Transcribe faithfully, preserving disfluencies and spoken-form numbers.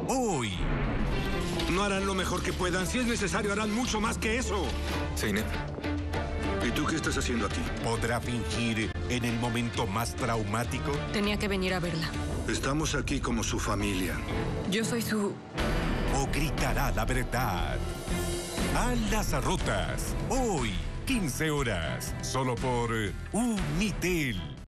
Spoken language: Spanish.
Hoy. No harán lo mejor que puedan. Si es necesario, harán mucho más que eso. Zeynep. ¿Y tú qué estás haciendo aquí? ¿Podrá fingir en el momento más traumático? Tenía que venir a verla. Estamos aquí como su familia. Yo soy su... ¿O gritará la verdad? Alas rotas. Hoy, quince horas. Solo por Unitel.